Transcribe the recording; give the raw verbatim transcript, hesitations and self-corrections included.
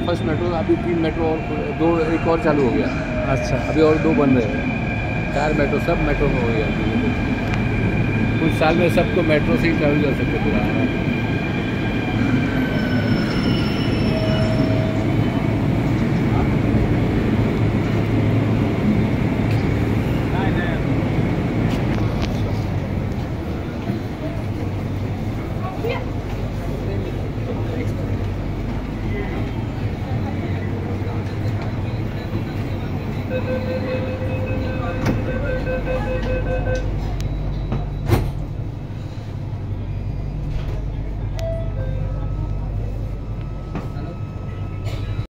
First metro, अभी तीन metro और दो, एक और चालू हो गया। अच्छा, अभी और दो बन रहे हैं। चार मेट्रो, सब मेट्रो में हो गया। कुछ साल में सब तो मेट्रो से ही ट्रैवल कर सकते पूरा। Yeah.